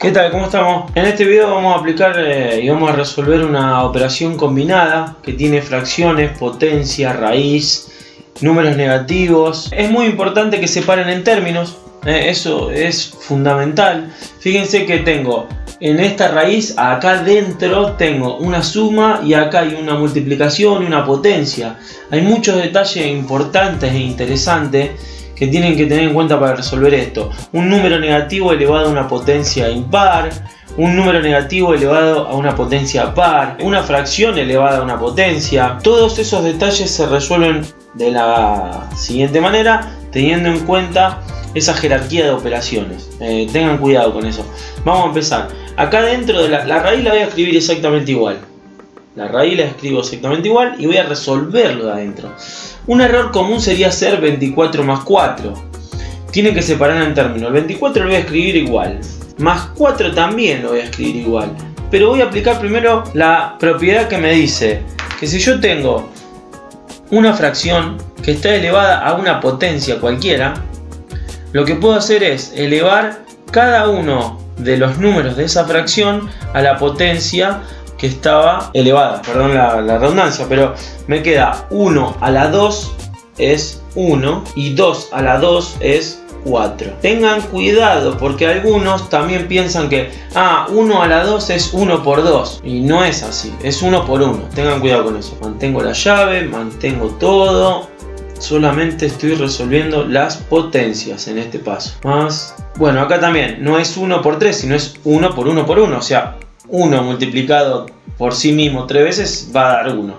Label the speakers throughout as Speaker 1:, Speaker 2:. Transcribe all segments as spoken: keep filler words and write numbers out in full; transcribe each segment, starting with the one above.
Speaker 1: ¿Qué tal? ¿Cómo estamos? En este video vamos a aplicar eh, y vamos a resolver una operación combinada que tiene fracciones, potencia, raíz, números negativos. Es muy importante que se paren en términos, eh, eso es fundamental. Fíjense que tengo en esta raíz, acá dentro tengo una suma y acá hay una multiplicación y una potencia. Hay muchos detalles importantes e interesantes que tienen que tener en cuenta para resolver esto. Un número negativo elevado a una potencia impar, un número negativo elevado a una potencia par, una fracción elevada a una potencia. Todos esos detalles se resuelven de la siguiente manera, teniendo en cuenta esa jerarquía de operaciones. Eh, tengan cuidado con eso. Vamos a empezar. Acá dentro de la, la raíz la voy a escribir exactamente igual. La raíz la escribo exactamente igual y voy a resolverlo de adentro. Un error común sería hacer veinticuatro más cuatro. Tienen que separar en términos. El veinticuatro lo voy a escribir igual. Más cuatro también lo voy a escribir igual. Pero voy a aplicar primero la propiedad que me dice que si yo tengo una fracción que está elevada a una potencia cualquiera, lo que puedo hacer es elevar cada uno de los números de esa fracción a la potencia que estaba elevada, perdón la, la redundancia, pero me queda uno a la dos es uno y dos a la dos es cuatro. Tengan cuidado porque algunos también piensan que ah, uno a la dos es uno por dos y no es así, es uno por uno. Tengan cuidado con eso. Mantengo la llave, mantengo todo, solamente estoy resolviendo las potencias en este paso. Más, bueno, acá también no es uno por tres, sino es uno por uno por uno, o sea, uno multiplicado por sí mismo tres veces va a dar uno.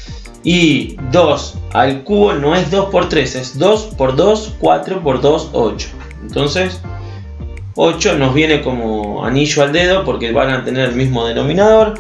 Speaker 1: Y dos al cubo no es dos por tres, es dos por dos, cuatro por dos, ocho. Entonces ocho nos viene como anillo al dedo porque van a tener el mismo denominador.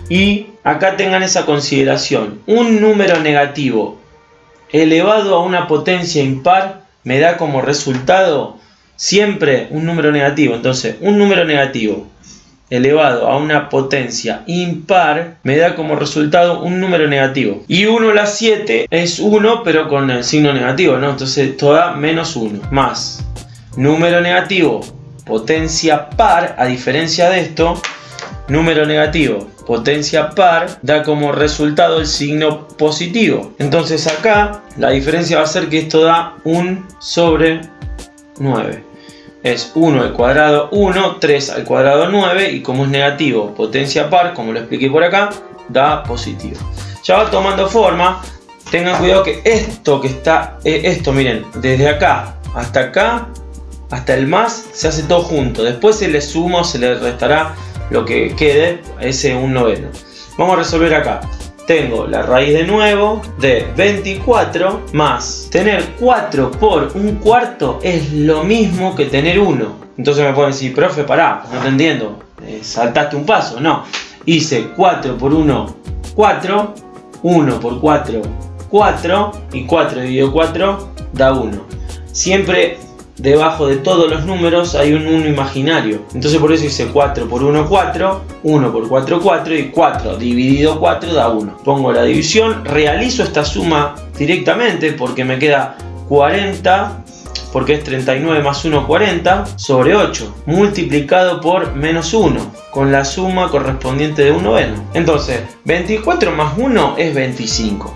Speaker 1: Y acá tengan esa consideración. Un número negativo elevado a una potencia impar me da como resultado siempre un número negativo. Entonces un número negativo elevado a una potencia impar me da como resultado un número negativo. Y uno a la siete es uno pero con el signo negativo, ¿no? Entonces esto da menos uno. Más número negativo, potencia par, a diferencia de esto, número negativo, potencia par, da como resultado el signo positivo. Entonces acá la diferencia va a ser que esto da uno sobre nueve. Es uno al cuadrado uno, tres al cuadrado nueve y como es negativo, potencia par, como lo expliqué por acá, da positivo. Ya va tomando forma. Tengan cuidado que esto que está, eh, esto miren, desde acá hasta acá, hasta el más, se hace todo junto. Después se le suma o se le restará lo que quede, ese un noveno. Vamos a resolver acá. Tengo la raíz de nuevo de veinticuatro más tener cuatro por un cuarto es lo mismo que tener uno. Entonces me pueden decir, profe, pará, no te entiendo, eh, saltaste un paso. No, hice cuatro por uno, cuatro, uno por cuatro, cuatro y cuatro dividido cuatro da uno. Siempre debajo de todos los números hay un uno imaginario. Entonces por eso hice cuatro por uno, cuatro, uno por cuatro, cuatro y cuatro dividido cuatro da uno. Pongo la división, realizo esta suma directamente porque me queda cuarenta, porque es treinta y nueve más uno, cuarenta, sobre ocho, multiplicado por menos uno, con la suma correspondiente de un noveno. Entonces veinticuatro más uno es veinticinco.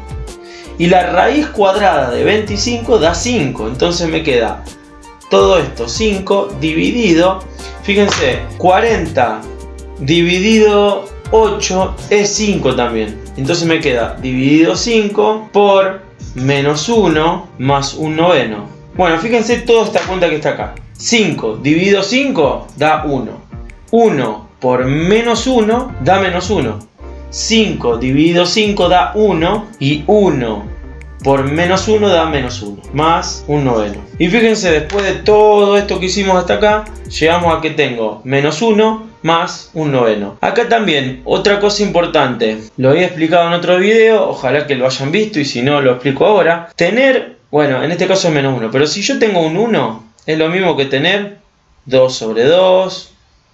Speaker 1: Y la raíz cuadrada de veinticinco da cinco. Entonces me queda todo esto, cinco dividido, fíjense, cuarenta dividido ocho es cinco también. Entonces me queda dividido cinco por menos uno más un noveno. Bueno, fíjense toda esta cuenta que está acá. cinco dividido cinco da uno. uno por menos uno da menos uno. cinco dividido cinco da uno. Y uno por menos uno da menos uno, más un noveno. Y fíjense, después de todo esto que hicimos hasta acá, llegamos a que tengo menos uno más un noveno. Acá también, otra cosa importante, lo había explicado en otro video, ojalá que lo hayan visto y si no lo explico ahora. Tener, bueno, en este caso es menos uno, pero si yo tengo un uno, es lo mismo que tener dos sobre dos,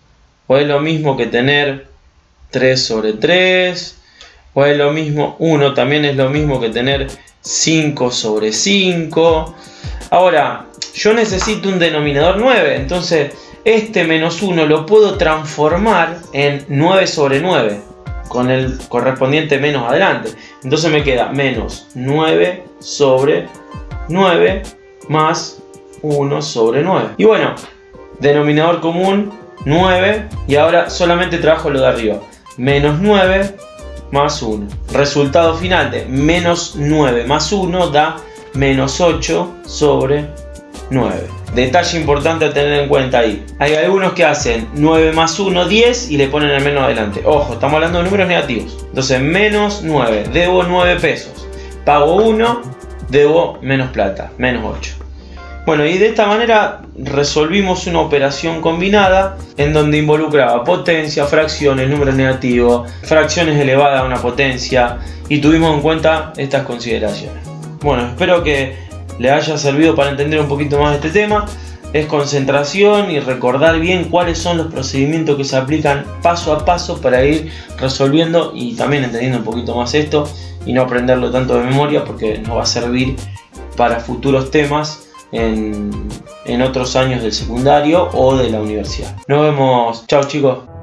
Speaker 1: o es lo mismo que tener tres sobre tres, o es lo mismo, uno también es lo mismo que tener cinco sobre cinco. Ahora, yo necesito un denominador nueve, entonces este menos uno lo puedo transformar en nueve sobre nueve, con el correspondiente menos adelante. Entonces me queda menos nueve sobre nueve más uno sobre nueve. Y bueno, denominador común nueve, y ahora solamente trabajo lo de arriba. Menos nueve más uno. Resultado final de menos nueve más uno da menos ocho sobre nueve. Detalle importante a tener en cuenta ahí. Hay algunos que hacen nueve más uno, diez y le ponen el menos adelante. Ojo, estamos hablando de números negativos. Entonces menos nueve, debo nueve pesos. Pago uno, debo menos plata, menos ocho. Bueno, y de esta manera resolvimos una operación combinada en donde involucraba potencia, fracciones, números negativos, fracciones elevadas a una potencia, y tuvimos en cuenta estas consideraciones. Bueno, espero que les haya servido para entender un poquito más este tema. Es concentración y recordar bien cuáles son los procedimientos que se aplican paso a paso para ir resolviendo y también entendiendo un poquito más esto y no aprenderlo tanto de memoria, porque nos va a servir para futuros temas en, en otros años del secundario o de la universidad. Nos vemos. Chao, chicos.